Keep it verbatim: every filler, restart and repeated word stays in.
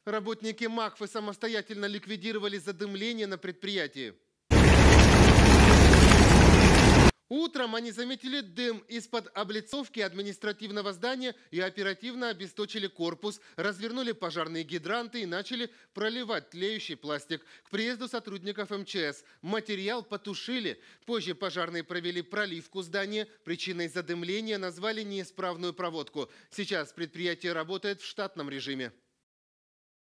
Работники МАКФы самостоятельно ликвидировали задымление на предприятии. Утром они заметили дым из-под облицовки административного здания и оперативно обесточили корпус, развернули пожарные гидранты и начали проливать тлеющий пластик. К приезду сотрудников эм че эс материал потушили. Позже пожарные провели проливку здания. Причиной задымления назвали неисправную проводку. Сейчас предприятие работает в штатном режиме.